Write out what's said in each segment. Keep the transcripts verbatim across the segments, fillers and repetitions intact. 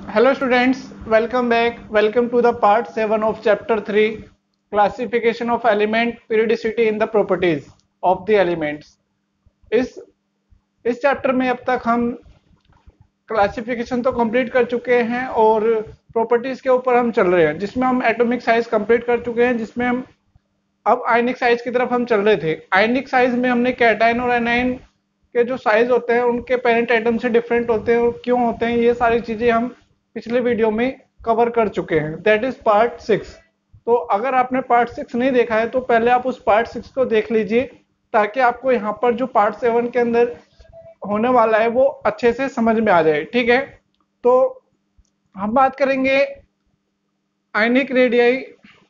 Hello students, welcome back. Welcome to the part seven of chapter three, classification of element, periodicity in the properties of the elements. इस इस chapter में अब तक हम classification तो complete कर चुके हैं और प्रॉपर्टीज के ऊपर हम चल रहे हैं, जिसमें हम एटॉमिक साइज कंप्लीट कर चुके हैं, जिसमें हम अब आयनिक साइज की तरफ हम चल रहे थे। आयनिक साइज में हमने कैटायन और एनायन के जो साइज होते हैं उनके पेरेंट एटम से डिफरेंट होते हैं और क्यों होते हैं, ये सारी चीजें हम पिछले वीडियो में कवर कर चुके हैं। That is part six. तो अगर आपने पार्ट सिक्स नहीं देखा है तो पहले आप उस पार्ट सिक्स को देख लीजिए, ताकि आपको यहाँ पर जो पार्ट सेवन के अंदर होने वाला है वो अच्छे से समझ में आ जाए। ठीक है, तो हम बात करेंगे ionic radii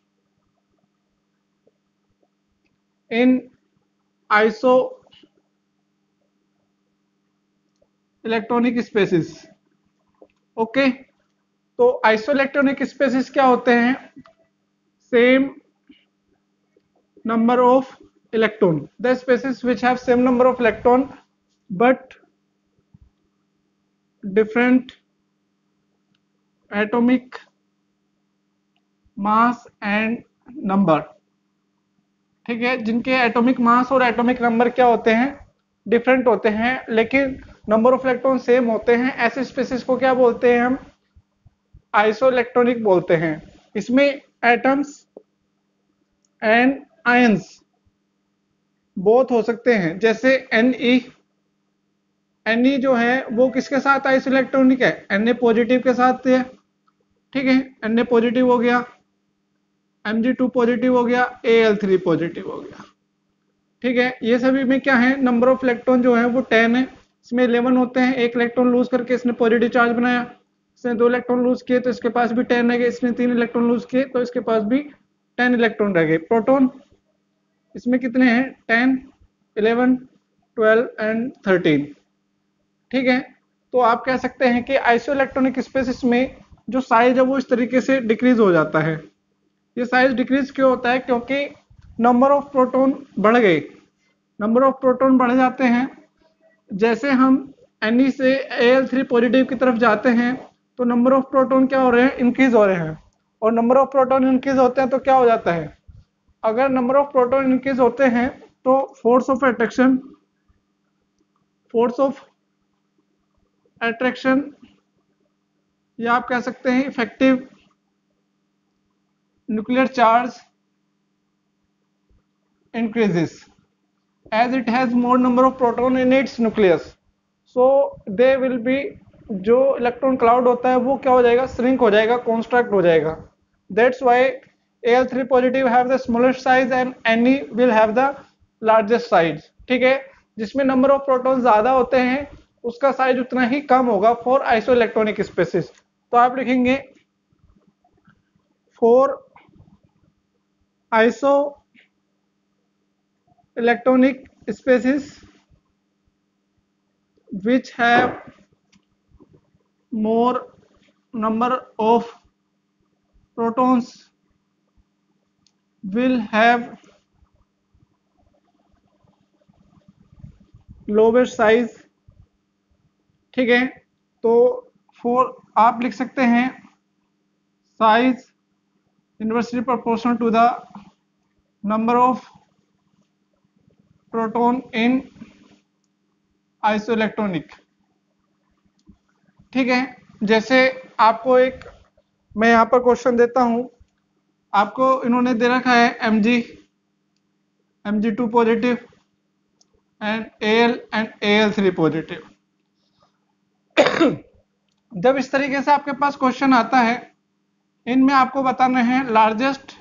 in isoelectronic species. Okay, तो आइसो इलेक्ट्रॉनिक स्पेसिस क्या होते हैं? Same number of electron, the species which have same number of electron but different atomic mass and number। ठीक है, जिनके एटॉमिक मास और एटॉमिक नंबर क्या होते हैं? डिफरेंट होते हैं, लेकिन नंबर ऑफ इलेक्ट्रॉन सेम होते हैं। ऐसे स्पेसिस को क्या बोलते हैं? हम आइसो इलेक्ट्रॉनिक बोलते हैं। इसमें एटम्स एंड आयंस बोथ हो सकते हैं, जैसे एन ई एन ई जो है वो किसके साथ आइसो इलेक्ट्रॉनिक है? एन ए पॉजिटिव के साथ है। ठीक है, एन ए पॉजिटिव हो गया, एम जी टू पॉजिटिव हो गया, ए एल थ्री पॉजिटिव हो गया। ठीक है, ये सभी में क्या है? नंबर ऑफ इलेक्ट्रॉन जो है वो टेन है। इसमें इलेवन होते हैं। एक इलेक्ट्रॉन लूज करके इसने पॉजिटिव चार्ज बनाया, इसने दो इलेक्ट्रॉन लूज किए तो इसके पास भी टेन रह गए, इसने तीन इलेक्ट्रॉन लूज किए तो इसके पास भी टेन इलेक्ट्रॉन रह गए। प्रोटॉन इसमें कितने हैं? Ten, eleven, twelve and thirteen. ठीक है, तो आप कह सकते हैं कि आइसो इलेक्ट्रॉनिक स्पेसिस में जो साइज है वो इस तरीके से डिक्रीज हो जाता है। ये साइज डिक्रीज क्यों होता है? क्योंकि नंबर ऑफ प्रोटॉन बढ़ गए। नंबर ऑफ प्रोटॉन बढ़ जाते हैं, जैसे हम Ne से ए एल थ्री पॉजिटिव की तरफ जाते हैं तो नंबर ऑफ प्रोटॉन क्या हो रहे हैं? इंक्रीज हो रहे हैं। और नंबर ऑफ प्रोटॉन इंक्रीज होते हैं तो क्या हो जाता है? अगर नंबर ऑफ प्रोटॉन इंक्रीज होते हैं तो force of attraction force of attraction या आप कह सकते हैं effective nuclear charge increases as it has more number of proton in its nucleus, so they will be, जो इलेक्ट्रॉन क्लाउड होता है वो क्या हो जाएगा? श्रिंक हो जाएगा, कॉन्स्ट्रक्ट हो जाएगा। That's why A L three positive have the smallest size and Ne will have the largest size। ठीक है, जिसमें नंबर ऑफ प्रोटॉन ज्यादा होते हैं उसका साइज उतना ही कम होगा फॉर आइसो इलेक्ट्रॉनिक स्पेसिस। तो आप लिखेंगे for iso electronic species which have more number of protons will have lower size। ठीक है, तो फॉर आप लिख सकते हैं size inversely proportional to the number of proton in isoelectronic. ठीक है, जैसे आपको एक मैं यहाँ पर क्वेश्चन देता हूं, आपको इन्होंने दे रखा है M G M G two positive and A L and A L three positive. जब इस तरीके से आपके पास क्वेश्चन आता है, इनमें आपको बताना है लार्जेस्ट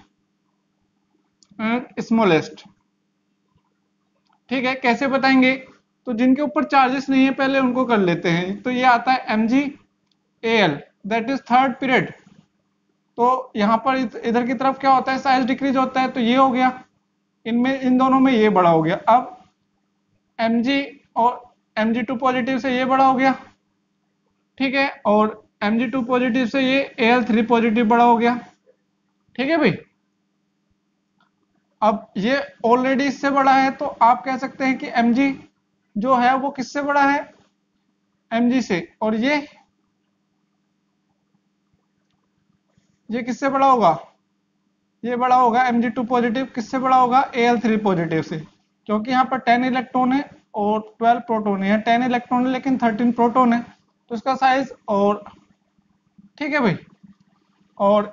एंड स्मॉलेस्ट। ठीक है, कैसे बताएंगे? तो जिनके ऊपर चार्जेस नहीं है पहले उनको कर लेते हैं। तो ये आता है M G A L, that is third period. तो यहाँ पर इधर की तरफ क्या होता है? साइज डिक्रीज होता है, तो ये हो गया, इनमें इन दोनों में ये बड़ा हो गया। अब Mg और एम जी टू पॉजिटिव से ये बड़ा हो गया। ठीक है, और एम जी टू पॉजिटिव से ये ए एल थ्री पॉजिटिव बड़ा हो गया। ठीक है भाई, अब ये ऑलरेडी इससे बड़ा है तो आप कह सकते हैं कि Mg जो है वो किससे बड़ा है? Mg से। और ये ये किससे बड़ा होगा? ये बड़ा होगा एम जी टू पॉजिटिव किससे बड़ा होगा? ए एल थ्री पॉजिटिव से, क्योंकि यहाँ पर टेन इलेक्ट्रॉन है और ट्वेल्व प्रोटॉन है। टेन इलेक्ट्रॉन है लेकिन थर्टीन प्रोटॉन है, तो इसका साइज और ठीक है भाई। और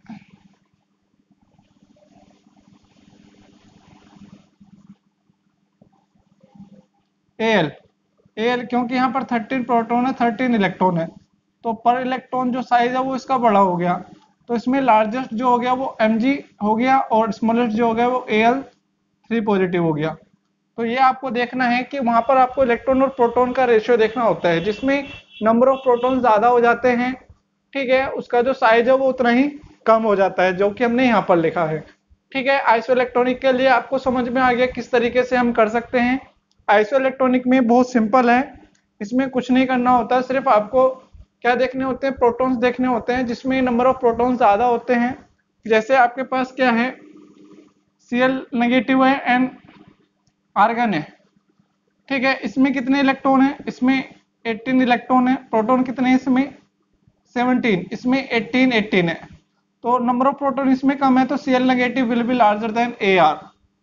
एल एल क्योंकि यहाँ पर थर्टीन प्रोटॉन है, थर्टीन इलेक्ट्रॉन है, तो पर इलेक्ट्रॉन जो साइज है वो इसका बड़ा हो गया, तो इसमें लार्जेस्ट जो हो गया वो एम जी हो गया और स्मॉलेस्ट जो हो गया वो ए एल थ्री पॉजिटिव हो गया। तो ये आपको देखना है कि वहां पर आपको इलेक्ट्रॉन और प्रोटॉन का रेशियो देखना होता है, जिसमें नंबर ऑफ प्रोटॉन ज्यादा हो जाते हैं, ठीक है, उसका जो साइज है वो उतना ही कम हो जाता है, जो कि हमने यहाँ पर लिखा है। ठीक है, आइसो इलेक्ट्रॉनिक के लिए आपको समझ में आ गया किस तरीके से हम कर सकते हैं। आइसो इलेक्ट्रॉनिक में बहुत सिंपल है, इसमें कुछ नहीं करना होता, सिर्फ आपको क्या देखने होते हैं? प्रोटॉन्स देखने होते हैं, जिसमें नंबर ऑफ प्रोटॉन्स ज्यादा होते हैं। जैसे आपके पास क्या है, सी एल नेगेटिव है एंड आर्गन है, ठीक है, इसमें कितने इलेक्ट्रॉन है? इसमें एटीन इलेक्ट्रॉन है। प्रोटॉन कितने हैं इसमें? सेवनटीन। इसमें एटीन एटीन है, तो नंबर ऑफ प्रोटॉन इसमें कम है, तो C L negative will be larger than A R.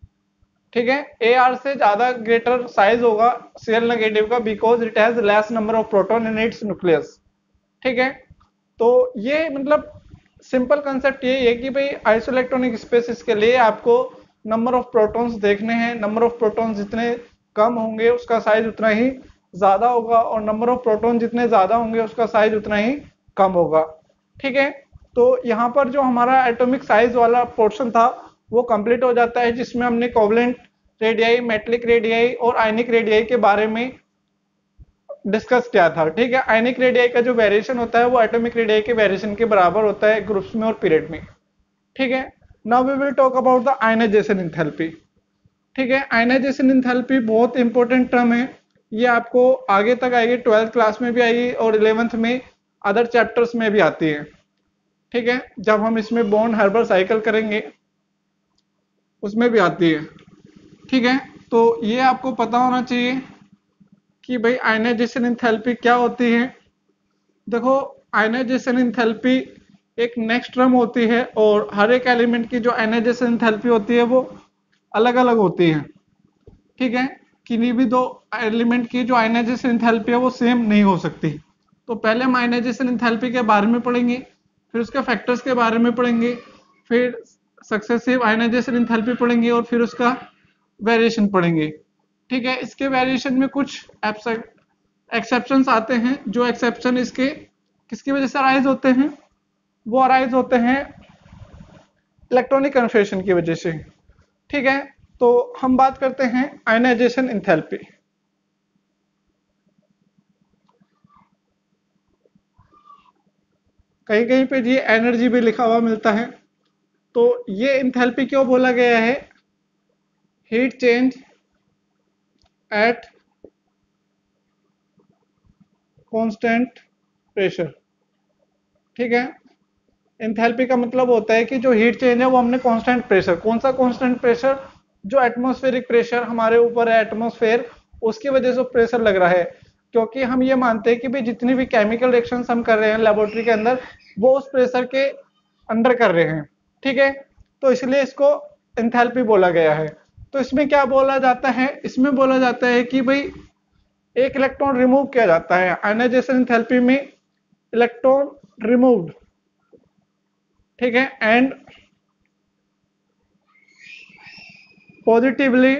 ठीक है, ए आर से ज्यादा ग्रेटर साइज होगा सी एल नेगेटिव का, because it has less number of proton in its nucleus. ठीक है, तो ये मतलब सिंपल कंसेप्ट ये है कि भाई आइसोइलेक्ट्रॉनिक स्पेसिस के लिए आपको नंबर ऑफ प्रोटॉन्स देखने हैं। नंबर ऑफ प्रोटॉन्स जितने कम होंगे उसका साइज उतना ही ज्यादा होगा, और नंबर ऑफ प्रोटॉन जितने ज्यादा होंगे उसका साइज उतना ही कम होगा। ठीक है, तो यहाँ पर जो हमारा एटॉमिक साइज वाला पोर्शन था वो कंप्लीट हो जाता है, जिसमें हमने कोवलेंट रेडियाई, मेटलिक रेडियाई और आयनिक रेडियाई के बारे में डिस्कस किया था। ठीक है, आयनिक रेडियाई का जो वेरिएशन होता है वो एटॉमिक रेडियाई के वेरिएशन के बराबर होता है ग्रुप्स में और पीरियड में। ठीक है, now we will talk about the ionization enthalpy. ठीक है, आयनाइजेशन एंथैल्पी बहुत इंपॉर्टेंट टर्म है, ये आपको आगे तक आएगी, ट्वेल्थ क्लास में भी आएगी और इलेवेंथ में अदर चैप्टर्स में भी आती है। ठीक है, जब हम इसमें बॉन्ड हार्बर साइकिल करेंगे उसमें भी आती है। ठीक है, तो ये आपको पता होना चाहिए कि भाई आयनाइजेशन एंथैल्पी क्या होती है। देखो, आयनाइजेशन एंथैल्पी एक नेक्स्ट टर्म होती है, और हर एक एलिमेंट की जो आयनाइजेशन एंथैल्पी होती है वो अलग अलग होती है। ठीक है, किन्हीं भी दो एलिमेंट की जो आयनाइजेशन एंथैल्पी है वो सेम नहीं हो सकती। तो पहले हम आयनाइजेशन एंथैल्पी के बारे में पढ़ेंगे, फिर उसके फैक्टर्स के बारे में पढ़ेंगे, फिर सक्सेसिव आयनाइजेशन एंथैल्पी पढ़ेंगे, और फिर उसका वेरिएशन पढ़ेंगे। ठीक है, इसके वेरिएशन में कुछ एक्सेप्शंस आते हैं, जो एक्सेप्शन इसके किसकी वजह से अराइज होते हैं? वो अराइज होते हैं इलेक्ट्रॉनिक कन्फर्मेशन की वजह से। ठीक है, तो हम बात करते हैं आयनाइजेशन एंथैल्पी। कहीं कहीं पे ये एनर्जी भी लिखा हुआ मिलता है। तो ये एंथैल्पी क्यों बोला गया है? Heat change at constant pressure. ठीक है, एंथैल्पी का मतलब होता है कि जो हीट चेंज है वो हमने कांस्टेंट प्रेशर, कौन सा कांस्टेंट प्रेशर? जो एटमॉस्फेरिक प्रेशर हमारे ऊपर है, एटमॉस्फेयर, उसकी वजह से प्रेशर लग रहा है, क्योंकि हम ये मानते हैं कि भाई जितनी भी केमिकल रिएक्शंस हम कर रहे हैं लेबोरेटरी के अंदर वो उस प्रेशर के अंडर कर रहे हैं। ठीक है, तो इसलिए इसको एंथैल्पी बोला गया है। तो इसमें क्या बोला जाता है? इसमें बोला जाता है कि भाई एक इलेक्ट्रॉन रिमूव किया जाता है आयनाइजेशन एंथैल्पी में, इलेक्ट्रॉन रिमूव्ड। ठीक है, and positively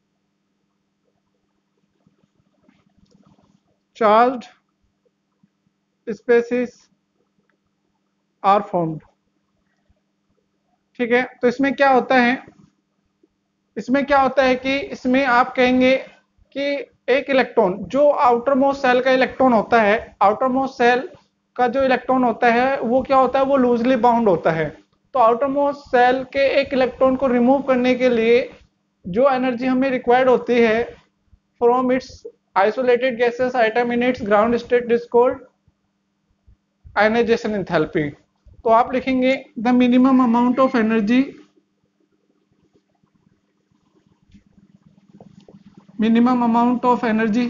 charged species are formed. ठीक है, तो इसमें क्या होता है? इसमें क्या होता है कि इसमें आप कहेंगे कि एक इलेक्ट्रॉन जो आउटर मोस्ट सेल का इलेक्ट्रॉन होता है, आउटर मोस्ट सेल का जो इलेक्ट्रॉन होता है वो क्या होता है? वो लूजली बाउंड होता है। तो आउटर मोस्ट सेल के एक इलेक्ट्रॉन को रिमूव करने के लिए जो एनर्जी हमें रिक्वायर्ड होती है from its isolated gaseous atom in its ground state is called ionization enthalpy. तो आप लिखेंगे the minimum amount of energy minimum amount of energy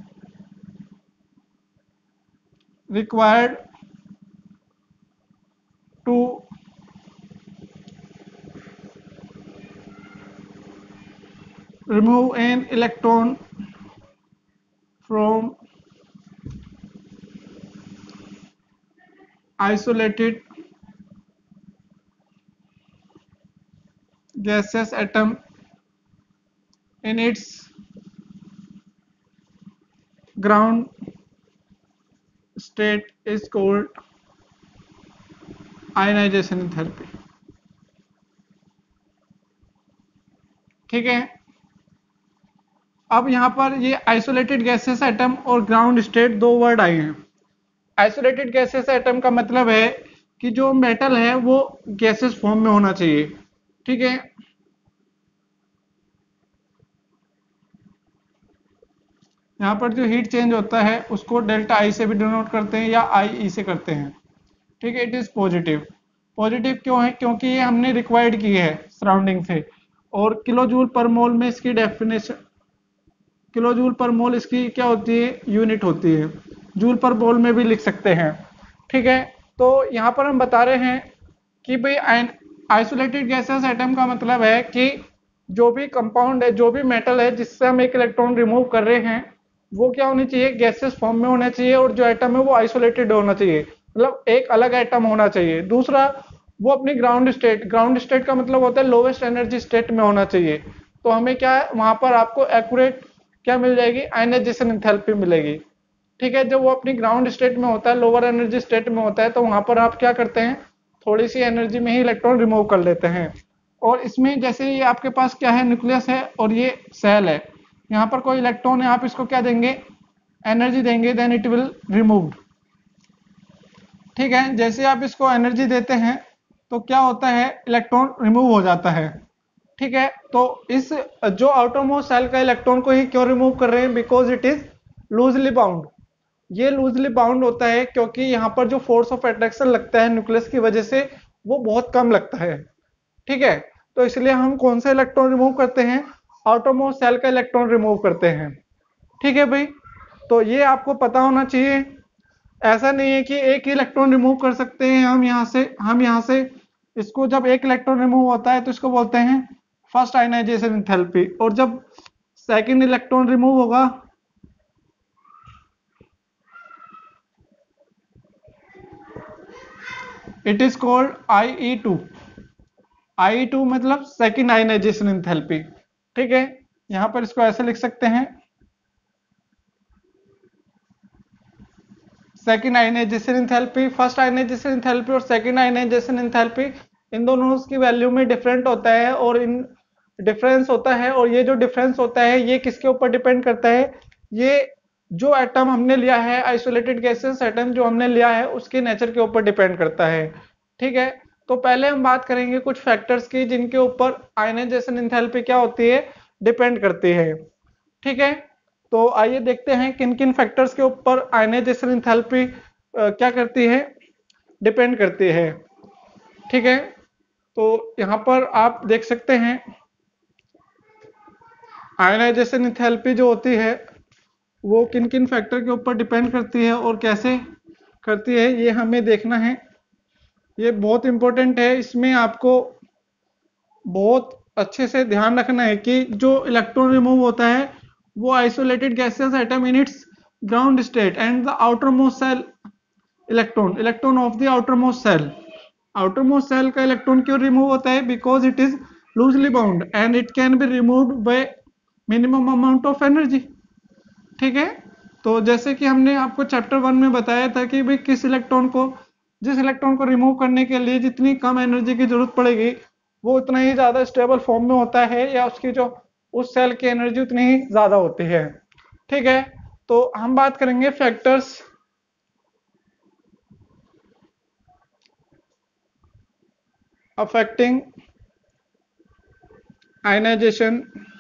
required remove an electron from isolated gaseous atom in its ground state is called ionization enthalpy। ठीक है, अब यहां पर ये isolated gaseous atom और ग्राउंड स्टेट दो वर्ड आए हैं। आइसोलेटेड गैसेस एटम का मतलब है कि जो मेटल है वो गैसेस फॉर्म में होना चाहिए। ठीक है, यहाँ पर जो हीट चेंज होता है उसको डेल्टा आई से भी डिनोट करते हैं या आई ई से करते हैं। ठीक है, इट इज पॉजिटिव। पॉजिटिव क्यों है? क्योंकि ये हमने रिक्वायर्ड की है सराउंडिंग से, और किलो जूल पर मोल में इसकी डेफिनेशन, किलो जूल पर मोल इसकी क्या होती है? यूनिट होती है। जूल पर मोल में भी लिख सकते हैं। ठीक है, तो यहाँ पर हम बता रहे हैं कि भाई आइसोलेटेड गैसेस एटम का मतलब है कि जो भी कंपाउंड है, जो भी मेटल है जिससे हम एक इलेक्ट्रॉन रिमूव कर रहे हैं, वो क्या होनी चाहिए? गैसेस फॉर्म में होना चाहिए, और जो एटम है वो आइसोलेटेड होना चाहिए, मतलब एक अलग एटम होना चाहिए। दूसरा, वो अपनी ग्राउंड स्टेट, ग्राउंड स्टेट का मतलब होता है लोवेस्ट एनर्जी स्टेट में होना चाहिए। तो हमें क्या है, वहां पर आपको एक्यूरेट क्या मिल जाएगी? आयनाइजेशन एंथैल्पी मिलेगी। ठीक है, जब वो अपनी ग्राउंड स्टेट में होता है, लोअर एनर्जी स्टेट में होता है, तो वहां पर आप क्या करते हैं? थोड़ी सी एनर्जी में ही इलेक्ट्रॉन रिमूव कर लेते हैं। और इसमें जैसे ये आपके पास क्या है? न्यूक्लियस है और ये सेल है, यहाँ पर कोई इलेक्ट्रॉन है, आप इसको क्या देंगे? एनर्जी देंगे, देन इट विल रिमूव्ड। ठीक है, जैसे आप इसको एनर्जी देते हैं तो क्या होता है? इलेक्ट्रॉन रिमूव हो जाता है। ठीक है, तो इस जो आउटरमोस्ट सेल का इलेक्ट्रॉन को ही क्यों रिमूव कर रहे हैं? Because it is loosely bound. ये लूजली बाउंड होता है क्योंकि यहाँ पर जो फोर्स ऑफ अट्रैक्शन लगता है न्यूक्लियस की वजह से, वो बहुत कम लगता है। ठीक है, तो इसलिए हम कौन सा इलेक्ट्रॉन रिमूव करते हैं? आउटरमोस्ट सेल का इलेक्ट्रॉन रिमूव करते हैं। ठीक है भाई, तो ये आपको पता होना चाहिए। ऐसा नहीं है कि एक ही इलेक्ट्रॉन रिमूव कर सकते हैं हम यहाँ से। हम यहाँ से इसको, जब एक इलेक्ट्रॉन रिमूव होता है तो इसको बोलते हैं फर्स्ट आयनाइजेशन एंथैल्पी, और जब सेकंड इलेक्ट्रॉन रिमूव होगा it is called I E two. I E two मतलब सेकंड आयनाइजेशन एंथैल्पी। ठीक है, यहां पर इसको ऐसे लिख सकते हैं, second ionization enthalpy. First ionization enthalpy और सेकंड आयनाइजेशन एंथैल्पी, इन दोनों की वैल्यू में डिफरेंट होता है, और इन डिफरेंस होता है। और ये जो डिफरेंस होता है ये किसके ऊपर डिपेंड करता है? ये जो एटम हमने लिया है, आइसोलेटेड गैसेस एटम जो हमने लिया है, उसके नेचर के ऊपर डिपेंड करता है। ठीक है, तो पहले हम बात करेंगे कुछ फैक्टर्स की जिनके ऊपर आयनाइजेशन एंथैल्पी क्या होती है? डिपेंड करती है। ठीक है, तो आइए देखते हैं किन किन फैक्टर्स के ऊपर आयनाइजेशन एंथैल्पी क्या करती है? डिपेंड करती है। ठीक है, तो यहां पर आप देख सकते हैं आयनाइजेशन एंथैल्पी जो होती है वो किन किन फैक्टर के ऊपर डिपेंड करती है और कैसे करती है, ये हमें देखना है। ये बहुत इंपॉर्टेंट है, इसमें आपको बहुत अच्छे से ध्यान रखना है कि जो इलेक्ट्रॉन रिमूव होता है वो isolated gaseous atom in its ground state and the outermost shell electron electron of the outermost shell. Outermost shell का इलेक्ट्रॉन क्यों रिमूव होता है? Because it is loosely bound and it can be removed by minimum amount of energy. ठीक है, तो जैसे कि हमने आपको चैप्टर वन में बताया था कि भाई किस इलेक्ट्रॉन को, जिस इलेक्ट्रॉन को रिमूव करने के लिए जितनी कम एनर्जी की जरूरत पड़ेगी वो उतना ही ज्यादा स्टेबल फॉर्म में होता है, या उसकी जो उस सेल की एनर्जी उतनी ही ज्यादा होती है। ठीक है, तो हम बात करेंगे factors affecting ionization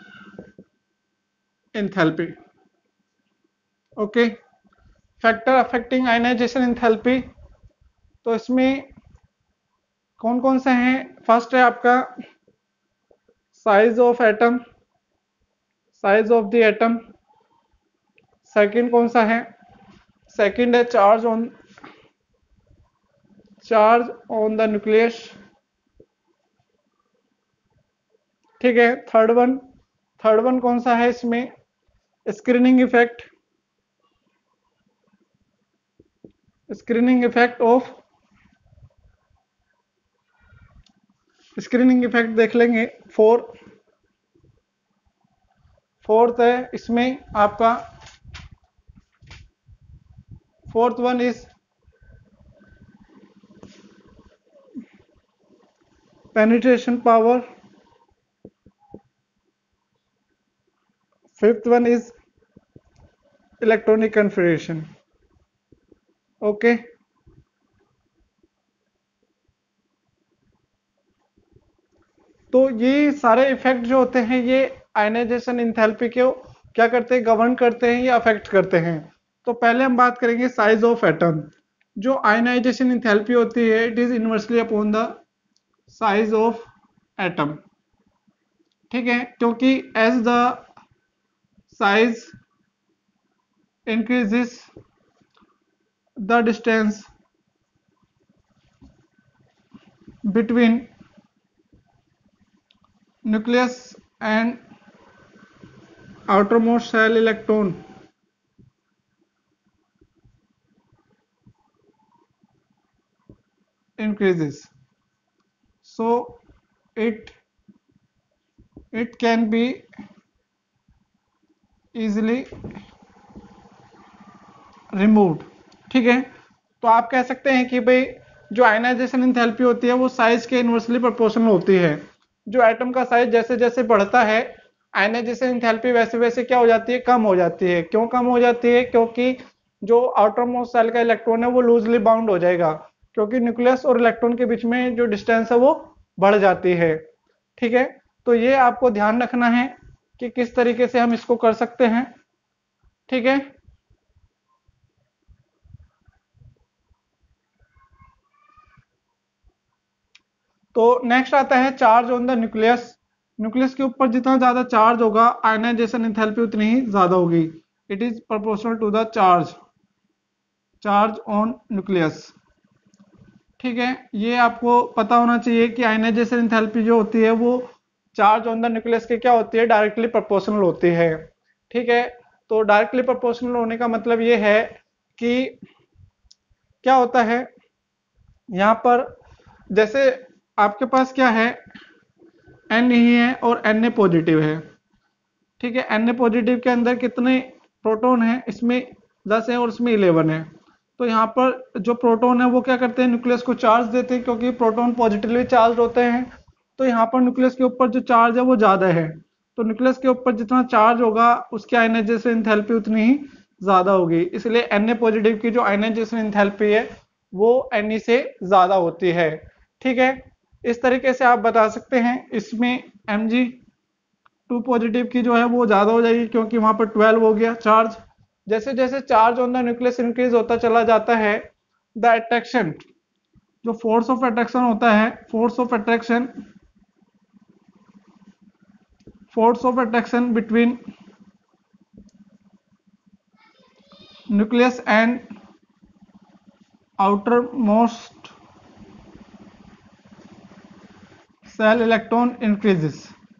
enthalpy. Okay, factor affecting ionization enthalpy, तो इसमें कौन कौन से हैं? फर्स्ट है आपका size of atom, size of the atom. Second कौन सा है? सेकंड है charge on, charge on the nucleus. ठीक है, थर्ड वन, थर्ड वन कौन सा है इसमें, screening effect, screening effect of, screening effect देख लेंगे। फोर फोर्थ है इसमें आपका, fourth one is penetration power, fifth one is electronic configuration. Okay, तो ये सारे इफेक्ट जो होते हैं ये आयनाइजेशन इंथैल्पी को क्या करते हैं, गवर्न करते हैं या अफेक्ट करते हैं। तो पहले हम बात करेंगे साइज ऑफ एटम। जो आयनाइजेशन इंथैल्पी होती है it is inversely upon the size of atom, ठीक है, क्योंकि as the size increases the distance between nucleus and outermost cell electron increases, so it it can be easily removed, ठीक है। तो आप कह सकते हैं कि भाई जो आयनाइजेशन इंथैल्पी होती है वो साइज के इनवर्सली प्रोपोर्शनल होती है। जो एटम का साइज जैसे जैसे बढ़ता है आयनाइजेशन इंथैल्पी वैसे वैसे क्या हो जाती है, कम हो जाती है। क्यों कम हो जाती है, क्योंकि जो आउटर मोस्ट सेल का इलेक्ट्रॉन है वो लूजली बाउंड हो जाएगा, क्योंकि न्यूक्लियस और इलेक्ट्रॉन के बीच में जो डिस्टेंस है वो बढ़ जाती है, ठीक है। तो ये आपको ध्यान रखना है कि किस तरीके से हम इसको कर सकते हैं, ठीक है। तो नेक्स्ट आता है charge on the nucleus. Nucleus के ऊपर जितना ज्यादा चार्ज होगा आयनाइजेशन एंथैल्पी उतनी ही ज्यादा होगी। It is proportional to the charge charge on nucleus, ठीक है। ये आपको पता होना चाहिए कि आयनाइजेशन एंथैल्पी जो होती है वो चार्ज ऑन द न्यूक्लियस के क्या होती है, डायरेक्टली प्रोपोर्शनल होती है, ठीक है। तो डायरेक्टली प्रोपोर्शनल होने का मतलब ये है कि क्या होता है यहाँ पर, जैसे आपके पास क्या है, एन ही है और एन ए पॉजिटिव है, ठीक है। एन ए पॉजिटिव के अंदर कितने प्रोटॉन है, इसमें दस है और इसमें इलेवन है। तो यहाँ पर जो प्रोटॉन है वो क्या करते हैं, न्यूक्लियस को चार्ज देते हैं, क्योंकि प्रोटॉन पॉजिटिवली चार्ज होते हैं। तो यहाँ पर न्यूक्लियस के ऊपर जो चार्ज है वो ज्यादा है, तो न्यूक्लियस के ऊपर जितना चार्ज होगा उसकी आयनाइजेशन एंथैल्पी उतनी ही ज्यादा होगी। इसलिए एन ए पॉजिटिव की जो आयनाइजेशन एंथैल्पी है वो एन से ज्यादा होती है, ठीक है। इस तरीके से आप बता सकते हैं। इसमें एम जी टू पॉजिटिव की जो है वो ज्यादा हो जाएगी, क्योंकि वहां पर ट्वेल्व हो गया चार्ज। जैसे जैसे charge on the nucleus increase होता चला जाता है, द अट्रैक्शन, जो फोर्स ऑफ अट्रैक्शन होता है, force of attraction force of attraction between nucleus and outermost shell electron increases,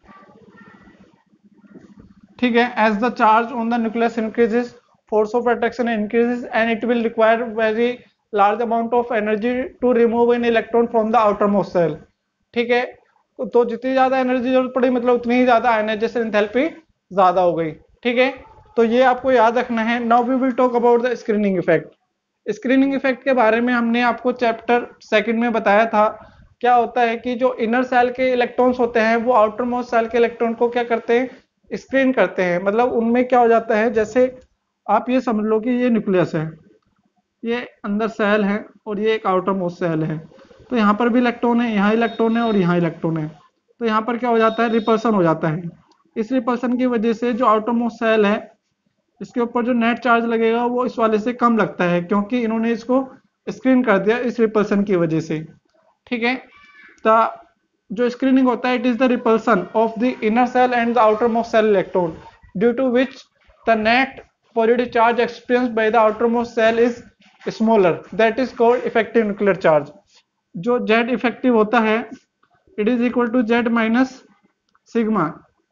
ठीक है। As the charge on the nucleus increases, force of attraction increases and it will require very large amount of energy to remove an electron from the outermost shell, ठीक है। तो जितनी ज्यादा energy जरूरत पड़ी मतलब उतनी ही ज्यादा आयनाइजेशन एंथैल्पी ज्यादा हो गई, ठीक है। तो ये आपको याद रखना है। Now we will talk about the screening effect. Screening effect के बारे में हमने आपको चैप्टर सेकंड में बताया था। क्या होता है कि जो इनर सेल के इलेक्ट्रॉन्स होते हैं वो आउटर मोस्ट सेल के इलेक्ट्रॉन को क्या करते हैं, स्क्रीन करते हैं। मतलब उनमें क्या हो जाता है, जैसे आप ये समझ लो कि ये न्यूक्लियस है, ये अंदर सेल है और ये एक आउटर मोस्ट सेल है। तो यहाँ पर भी इलेक्ट्रॉन है, यहाँ इलेक्ट्रॉन है और यहाँ इलेक्ट्रॉन है। तो यहाँ पर क्या हो जाता है, रिपल्सन हो जाता है। इस रिपल्सन की वजह से जो आउटर मोस्ट सेल है इसके ऊपर जो नेट चार्ज लगेगा वो इस वाले से कम लगता है, क्योंकि इन्होंने इसको स्क्रीन कर दिया इस रिपल्सन की वजह से, ठीक है। तो जो स्क्रीनिंग होता है, it is the repulsion of the inner shell and the outermost shell electron due to which the net positive charge experienced by the outermost shell is smaller, that is called effective nuclear charge. जो Z effective होता है it is equal to Z minus sigma,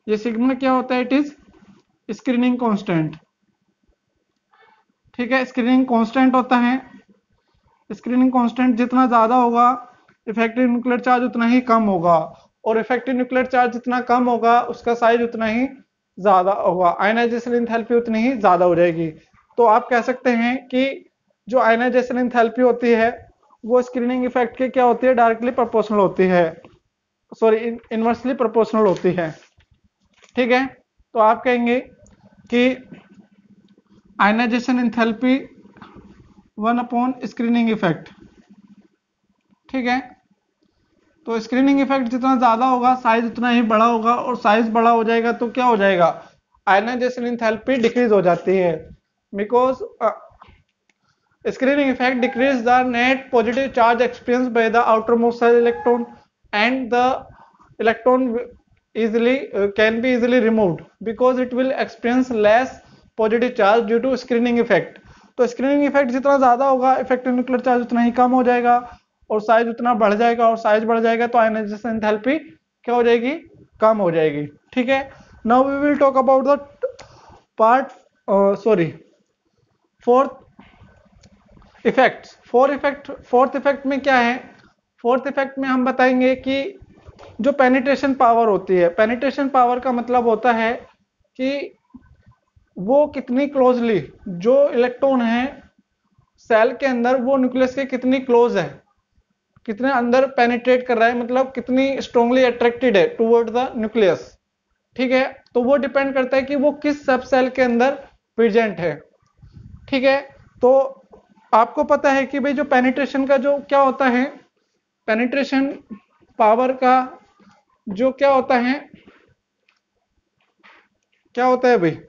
ये sigma क्या होता है? It is screening constant. ठीक है, screening constant होता है। स्क्रीनिंग कांस्टेंट जितना ज्यादा होगा इफेक्टिव न्यूक्लियर चार्ज उतना ही कम होगा, और इफेक्टिव न्यूक्लियर चार्ज जितना कम होगा उसका साइज उतना ही ज्यादा होगा, आयनाइजेशन एंथैल्पी उतनी ही ज्यादा हो जाएगी। तो आप कह सकते हैं कि जो आयनाइजेशन एंथैल्पी होती है वो स्क्रीनिंग इफेक्ट के क्या होती है? डायरेक्टली प्रोपोर्शनल होती है, सॉरी इनवर्सली प्रोपोर्शनल होती है। ठीक है, तो आप कहेंगे कि ionization enthalpy one upon screening effect. ठीक है, तो स्क्रीनिंग इफेक्ट जितना ज्यादा होगा साइज उतना ही बड़ा होगा, और साइज बड़ा हो जाएगा तो क्या हो जाएगा? आयनाइजेशन एंथैल्पी डिक्रीज हो जाती है, because screening effect decrease the net positive charge experienced by the outermost cell electron, and the electron easily uh, can be easily removed because it will experience less positive charge due to screening effect। तो screening effect जितना ज्यादा होगा effective nuclear charge उतना ही कम हो जाएगा, और size उतना बढ़ जाएगा, और साइज बढ़ जाएगा तो आयनाइजेशन एंथैल्पी क्या हो जाएगी? कम हो जाएगी। ठीक है, now we will talk about the part sorry fourth effects. Fourth effect fourth effect में क्या है? फोर्थ इफेक्ट में हम बताएंगे कि जो पेनिट्रेशन पावर होती है, पेनिट्रेशन पावर का मतलब होता है कि वो कितनी क्लोजली जो इलेक्ट्रॉन है सेल के अंदर वो न्यूक्लियस के कितनी क्लोज है, कितने अंदर पेनिट्रेट कर रहा है, मतलब कितनी स्ट्रांगली अट्रैक्टेड है टुवर्ड द न्यूक्लियस। ठीक है, तो वो डिपेंड करता है कि वो किस सब सेल के अंदर प्रेजेंट है। ठीक है, तो आपको पता है कि भाई जो पेनिट्रेशन का जो क्या होता है, पेनिट्रेशन पावर का जो क्या होता है, क्या होता है भाई?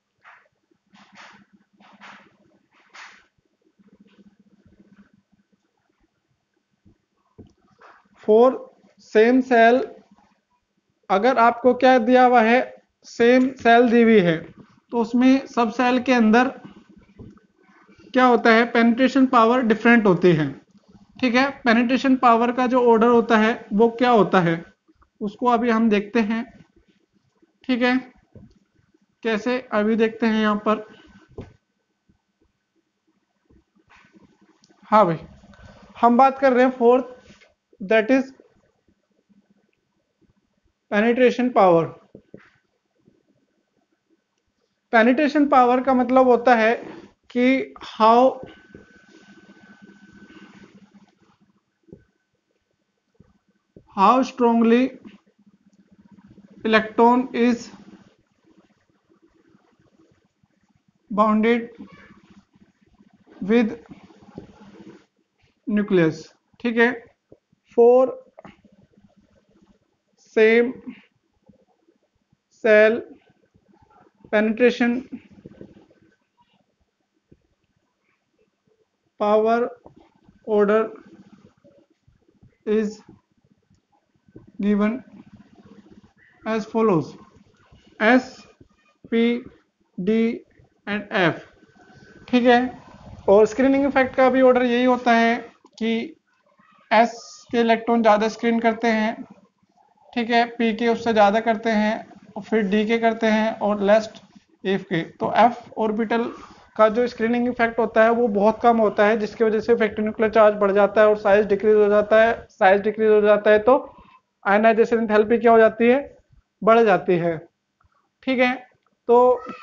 फॉर सेम सेल, अगर आपको क्या दिया हुआ है? सेम सेल दी हुई है, तो उसमें सब सेल के अंदर क्या होता है? पेनिट्रेशन पावर डिफरेंट होती है। ठीक है, पेनिट्रेशन पावर का जो ऑर्डर होता है वो क्या होता है उसको अभी हम देखते हैं। ठीक है, कैसे अभी देखते हैं यहां पर। हाँ भाई, हम बात कर रहे हैं fourth, that is penetration power. Penetration power का मतलब होता है कि how how strongly electron is bounded with nucleus. ठीक है, for same shell penetration power order is given as follows: S, P, D and F। ठीक है, और स्क्रीनिंग इफेक्ट का भी ऑर्डर यही होता है कि S के इलेक्ट्रॉन ज़्यादा स्क्रीन करते हैं, ठीक है, P के उससे ज़्यादा करते हैं, और फिर D के करते हैं, और लास्ट F के। तो F ऑर्बिटल का जो स्क्रीनिंग इफेक्ट होता है वो बहुत कम होता है, जिसकी वजह से इफेक्टिव न्यूक्लियर चार्ज बढ़ जाता है और साइज डिक्रीज हो जाता है। साइज डिक्रीज हो जाता है तो आयनाइजेशन एंथैल्पी क्या हो जाती है? बढ़ जाती है। ठीक है, तो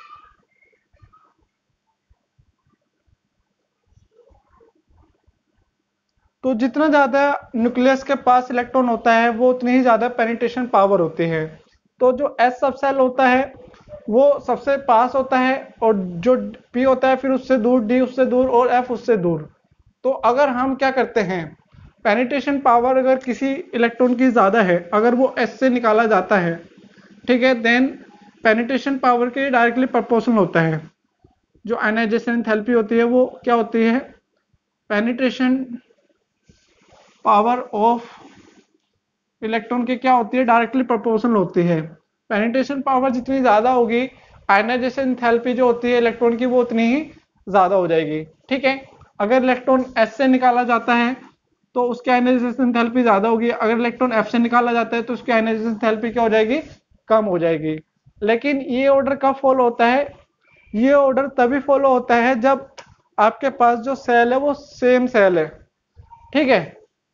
तो जितना ज्यादा न्यूक्लियस के पास इलेक्ट्रॉन होता है वो उतनी ही ज्यादा पेनिट्रेशन पावर होती है। तो जो एस सब सेल होता है वो सबसे पास होता है, और जो पी होता है फिर उससे दूर, डी उससे दूर, और एफ उससे दूर। तो अगर हम क्या करते हैं, पेनिट्रेशन पावर अगर किसी इलेक्ट्रॉन की ज्यादा है, अगर वो एस से निकाला जाता है, ठीक है, देन पेनिट्रेशन पावर के डायरेक्टली प्रोपोर्शनल होता है। जो आयनाइजेशन एंथैल्पी होती है वो क्या होती है? पेनिट्रेशन पावर ऑफ इलेक्ट्रॉन की क्या होती है? डायरेक्टली प्रोपोर्शनल होती है। पेनिट्रेशन पावर जितनी ज्यादा होगी, आयनाइजेशन एंथैल्पी जो होती है इलेक्ट्रॉन की वो उतनी ही ज्यादा हो जाएगी। ठीक है, अगर इलेक्ट्रॉन एस से निकाला जाता है तो उसकी आयनाइजेशन एंथैल्पी ज्यादा होगी, अगर इलेक्ट्रॉन एफ से निकाला जाता है तो उसकी आयनाइजेशन एंथैल्पी क्या हो जाएगी? कम हो जाएगी। लेकिन ये ऑर्डर कब फॉलो होता है? ये ऑर्डर तभी फॉलो होता है जब आपके पास जो सेल है वो सेम सेल है, ठीक है।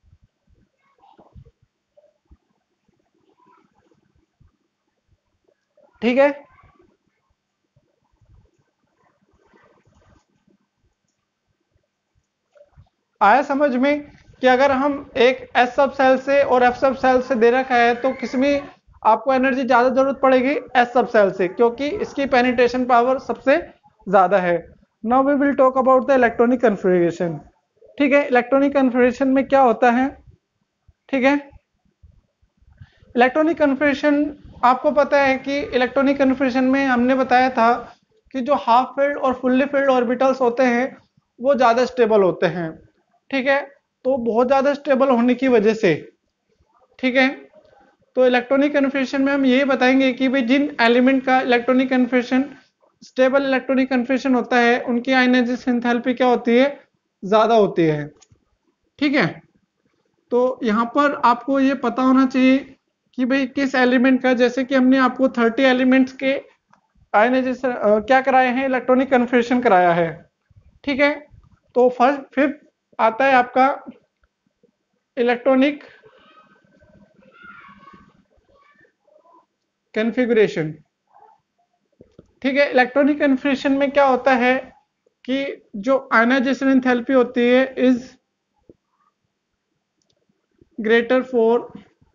ठीक है, आया समझ में कि अगर हम एक एस सब सेल से और एफ सब सेल से दे रखा है तो किसमें आपको एनर्जी ज्यादा जरूरत पड़ेगी? एस सब सेल से, क्योंकि इसकी पेनिट्रेशन पावर सबसे ज्यादा है। Now we will talk about the electronic configuration. ठीक है, इलेक्ट्रॉनिक कन्फिगरेशन में क्या होता है? ठीक है, इलेक्ट्रॉनिक कन्फिगरेशन आपको पता है कि इलेक्ट्रॉनिक कन्फिगरेशन में हमने बताया था कि जो हाफ फील्ड और फुल्ली फील्ड ऑर्बिटल्स होते हैं वो ज्यादा स्टेबल होते हैं, ठीक है। तो बहुत ज्यादा स्टेबल होने की वजह से, ठीक है, तो इलेक्ट्रॉनिक कन्फिगरेशन में हम यही बताएंगे कि भाई जिन एलिमेंट का electronic configuration stable electronic configuration होता है उनकी आयनाइजेशन एंथैल्पी क्या होती है? ज्यादा होती है, ठीक है। तो यहाँ पर आपको ये पता होना चाहिए कि भाई किस एलिमेंट का, जैसे कि हमने आपको तीस एलिमेंट्स के आयनाइजेशन क्या कराए हैं, इलेक्ट्रॉनिक कन्फिगरेशन कराया है, ठीक है। तो फर्स्ट फिफ्थ आता है आपका इलेक्ट्रॉनिक कन्फिगरेशन, ठीक है। इलेक्ट्रॉनिक कन्फिगरेशन में क्या होता है कि जो आयनाइजेशन एंथैल्पी होती है इज ग्रेटर फॉर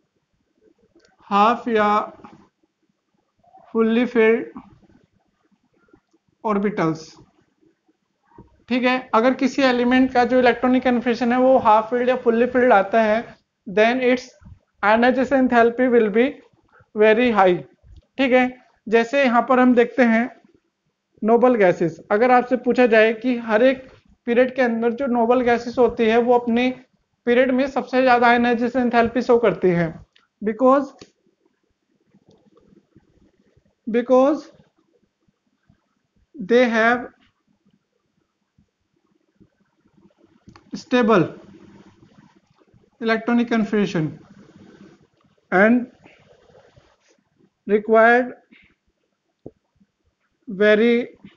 हाफ या फुल्ली फिल्ड ऑर्बिटल्स, ठीक है। अगर किसी एलिमेंट का जो इलेक्ट्रॉनिक कन्फिगरेशन है वो हाफ फील्ड या फुल्ली फील्ड आता है then its ionization enthalpy will be very high, ठीक है। जैसे यहाँ पर हम देखते हैं नोबल गैसेस, अगर आपसे पूछा जाए कि हर एक पीरियड के अंदर जो नोबल गैसेस होती है वो अपने पीरियड में सबसे ज्यादा आयनाइजेशन एंथैल्पी शो करती है, because because they have stable electronic configuration and required very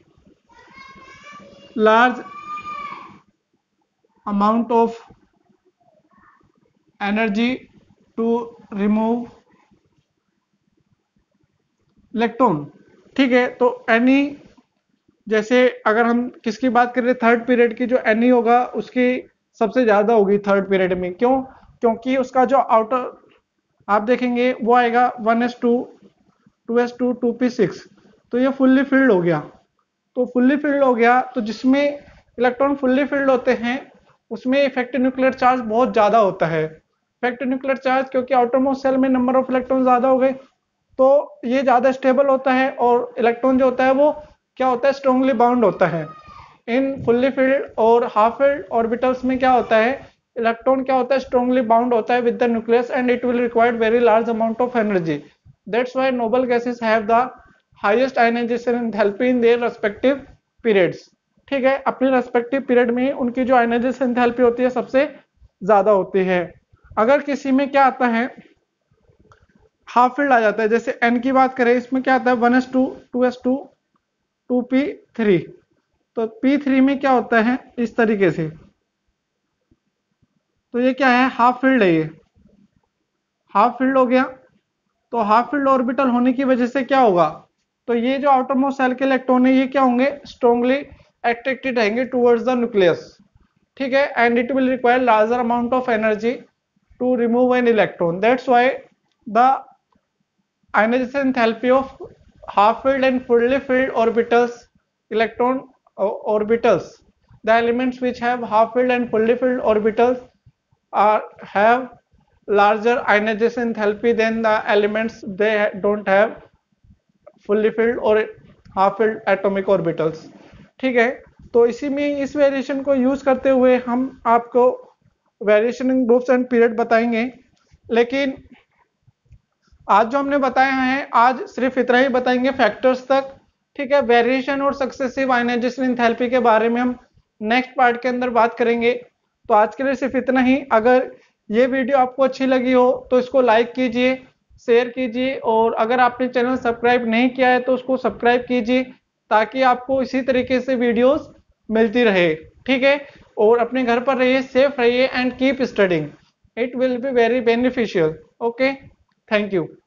large amount of energy to remove electron, ठीक है। तो एनी, जैसे अगर हम किसकी बात कर रहे हैं, थर्ड पीरियड की, जो एनी होगा उसकी सबसे ज्यादा होगी थर्ड पीरियड में। क्यों? क्योंकि उसका जो आउटर आप देखेंगे वो आएगा one S two, two S two, two P six, तो ये फुल्ली फिल्ड हो गया। तो फुल्ली फिल्ड हो गया तो जिसमें इलेक्ट्रॉन फुल्ली फिल्ड होते हैं उसमें इफेक्टिव न्यूक्लियर चार्ज बहुत ज्यादा होता है। इफेक्टिव न्यूक्लियर चार्ज क्योंकि आउटरमोस्ट सेल में नंबर ऑफ इलेक्ट्रॉन ज्यादा हो गए तो ये ज्यादा स्टेबल होता है और इलेक्ट्रॉन जो होता है वो क्या होता है? स्ट्रांगली बाउंड होता है। इन फुल्ली फिल्ड और हाफ फिल्ड ऑर्बिटल्स में क्या होता है? इलेक्ट्रॉन क्या होता है? स्ट्रांगली बाउंड होता है with the nucleus and it will require very large amount of energy. That's why noble gases have the highest ionization enthalpy in their respective periods, ठीक है। अपने रेस्पेक्टिव पीरियड में उनकी जो आयनाइजेशन एंथैल्पी होती है सबसे ज्यादा होती है। अगर किसी में क्या आता है, हाफ फील्ड आ जाता है, जैसे एन की बात करें, इसमें क्या आता है? One S two, two S two, two P three. तो पी थ्री में क्या होता है? इस तरीके से, तो ये क्या है? हाफ फील्ड है, ये हाफ फील्ड हो गया। तो हाफ फील्ड ऑर्बिटल होने की वजह से क्या होगा? तो ये जो आउटरमोस्ट सेल के इलेक्ट्रॉन है ये क्या होंगे? स्ट्रांगली अट्रैक्टेड रहेंगे टुवर्ड्स द न्यूक्लियस, ठीक है। And it will require larger amount of energy to remove an electron. That's why the ionization enthalpy of half filled and fully filled orbitals, electron uh, orbitals, the elements which have half filled and fully filled orbitals are have larger ionization enthalpy than the elements they don't have fully filled or half filled atomic orbitals, ठीक है। तो इसी में इस variation को use करते हुए हम आपको variation in groups and period बताएंगे। लेकिन आज जो हमने बताया है आज सिर्फ इतना ही बताएंगे फैक्टर्स तक, ठीक है। वेरिएशन और सक्सेसिव आयनाइजेशन एंथैल्पी के बारे में हम नेक्स्ट पार्ट के अंदर बात करेंगे। तो आज के लिए सिर्फ इतना ही। अगर ये वीडियो आपको अच्छी लगी हो तो इसको लाइक कीजिए शेयर कीजिए, और अगर आपने चैनल सब्सक्राइब नहीं किया है तो उसको सब्सक्राइब कीजिए ताकि आपको इसी तरीके से वीडियोस मिलती रहे। ठीक है, और अपने घर पर रहिए, सेफ रहिए and keep studying, it will be very beneficial. Okay, thank you.